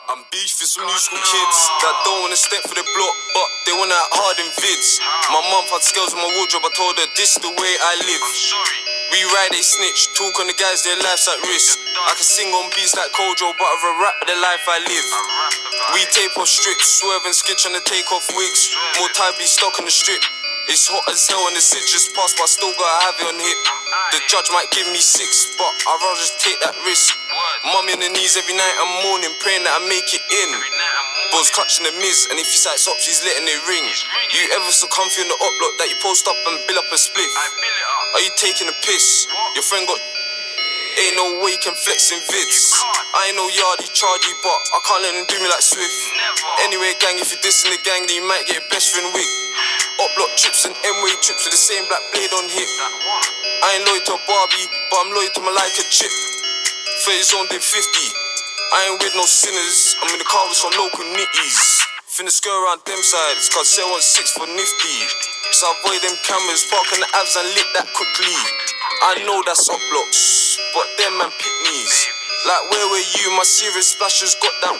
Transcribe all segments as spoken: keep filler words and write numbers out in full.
I'm beef with some new school kids that don't wanna step for the block, but they wanna act hard in vids. My mum had scales in my wardrobe, I told her this the way I live. We ride, they snitch, talk on the guys, their life's at risk. I can sing on beats like Kojo, but I rap the life I live. We tape off strips, swerve and skitch on the take off wigs. More time be stuck on the strip. It's hot as hell and the sit just passed, but I still gotta have it on hip. The judge might give me six, but I'd rather just take that risk. Mummy on the knees every night and morning, praying that I make it in. Bros clutching the miz, and if he sights up, she's letting it ring. You ever so comfy on the up block that you post up and bill up a spliff? Are you taking a piss? Your friend got... Ain't no way you can flex in vids. I ain't no yardie, chargy, but I can't let them do me like Swift. Anyway, gang, if you're dissing the gang, then you might get a best friend wig. Up block trips and M-way trips with the same black blade on hip. I ain't loyal to a Barbie, but I'm loyal to my like a chip. thirty zone did fifty. I ain't with no sinners. I'm in the car with some local nitties. Finna skirt around them sides, cause seven one six for nifty. So avoid them cameras, park on the abs and lit that quickly. I know that's up blocks, but them man pitneys. Like where were you? My serious splashes got down.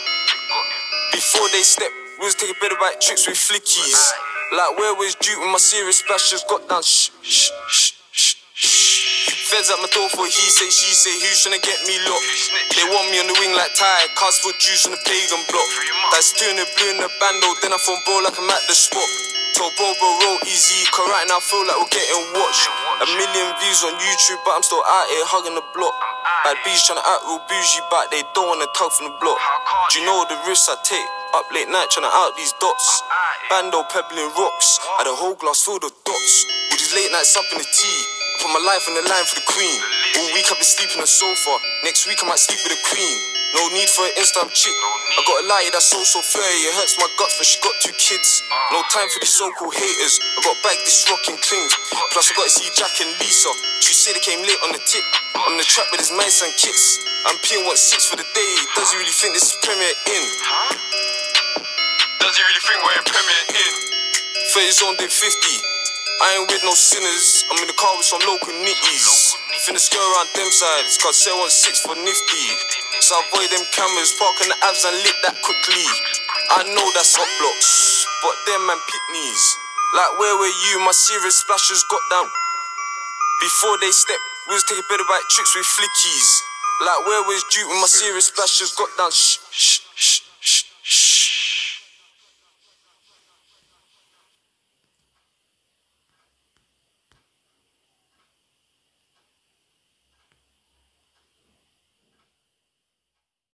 Before they step, we was taking better bite tricks with flickies. Like where was Duke when my serious splashes got down? Shh, shh, shh, shh, shh. Feds at my door for he say, she say, who's tryna get me locked? They want me on the wing like Ty, cast for juice on the pagan block. That's two in the blue in the bando, then I phone bro like I'm at the spot. Told bro bro roll easy, cause right now I feel like we're getting watched. A million views on YouTube, but I'm still out here hugging the block. Bad bees tryna act real bougie, but they don't wanna tug from the block. Do you know the risks I take? Up late night tryna out these dots. Bando pebbling rocks, had a whole glass filled with dots. With these late nights up in the tea, I put my life on the line for the queen. All week I've been sleeping on the sofa, next week I might sleep with the queen. No need for an instant chick. I got a lie that's so so flirty. It hurts my guts, but she got two kids. No time for these so-called haters. I got back this rocking clings. Plus I got to see Jack and Lisa. She said they came late on the tip. On the track with his mice and kits. I'm peeing one six for the day. Does he really think this is Premier Inn? Does he really think we're in Premier Inn? thirty zone did fifty. I ain't with no sinners. I'm in the car with some local nitties. Finna skirt around them sides, cause seven one six for nifty. So avoid them cameras, park on the abs and lit that quickly. I know that's hot blocks, but them man pitneys. Like where were you? My serious splashes got down. Before they step, we was taking better bite tricks with flickies. Like where was Duke when my serious splashes got down? Shh, shh, shh.